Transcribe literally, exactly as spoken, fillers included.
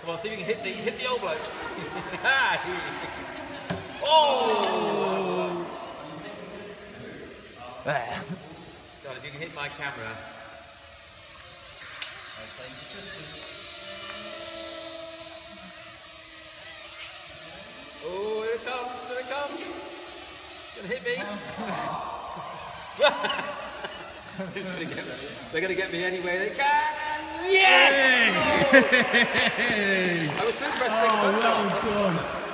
Come on, see if you can hit the, hit the old bloke. Oh! God, if you can hit my camera. Oh, here it comes, here it comes. It's gonna hit me. It's gonna get me. They're gonna get me anyway they can. Yes! Hey! Oh! I was too impressed. Oh, well done.